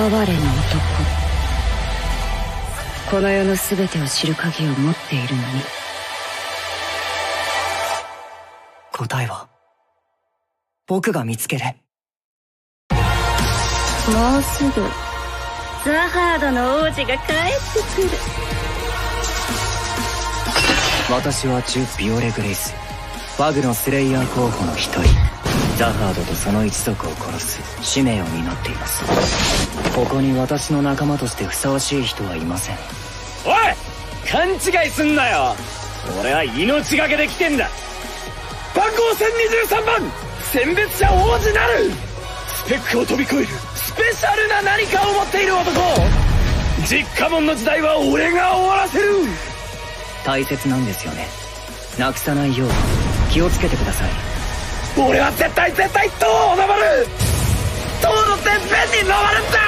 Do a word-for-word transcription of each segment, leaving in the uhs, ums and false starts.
哀れな男。この世の全てを知る鍵を持っているのに。 答えは僕が見つける。 もうすぐザハードの王子が帰ってくる。 私はジュ・ビオレ・グレイス、バグのスレイヤー候補の一人。ザハードとその一族を殺す使命を担っています。ここに私の仲間としてふさわしい人はいません。 おい、勘違いすんなよ。俺は命がけで来てんだ。番号せんにじゅうさんばん、選別者王子なる。スペックを飛び越えるスペシャルな何かを持っている男。実家門の時代は俺が終わらせる。 大切なんですよね。なくさないよう気をつけてください。 俺は絶対絶対塔を登る。塔のてっぺんに登るんだ。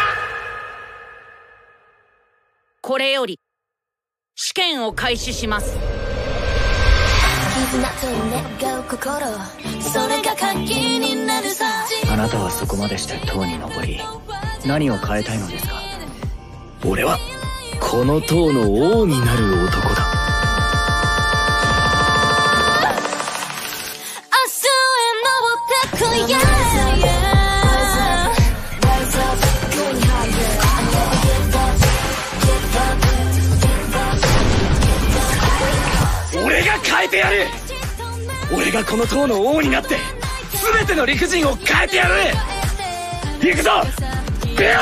これより試験を開始します。 あなたはそこまでして塔に登り、何を変えたいのですか？ 俺はこの塔の王になる男だ。俺が変えてやる。俺がこの塔の王になって全ての理不尽を変えてやる。行くぞビオレ。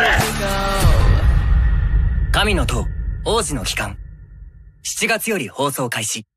神の塔王子の帰還、しちがつより放送開始。